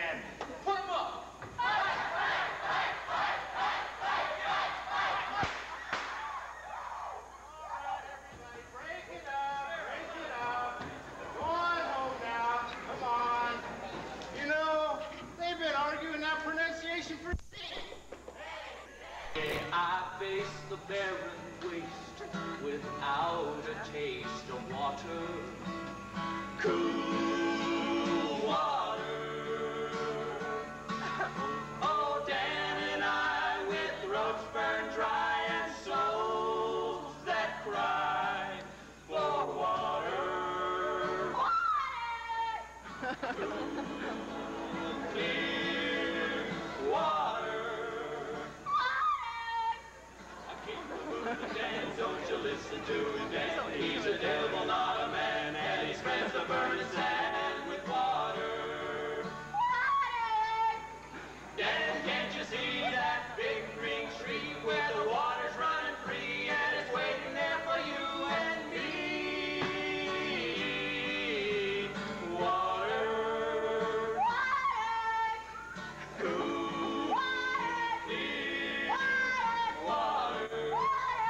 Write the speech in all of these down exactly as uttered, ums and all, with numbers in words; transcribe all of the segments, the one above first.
again. Put him up. Pronunciation for I face the barren waste without a taste of water, cool water. Oh, Dan and I with throats burned dry and souls that cry for water. Water! Clear water. Dan, don't you listen to him, Dan. He's a devil, not a man, and he spreads the burning sand with water. Water! Dan, can't you see that big green tree where the water's running free and it's waiting there for you and me? Water. Water! Cool. Water! Clear. Water. Water.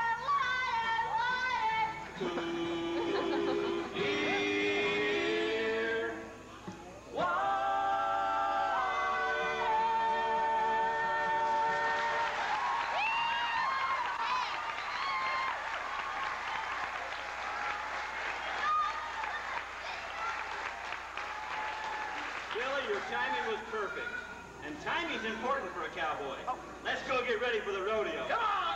Billy, your timing was perfect. And timing's important for a cowboy. Let's go get ready for the rodeo. Come on!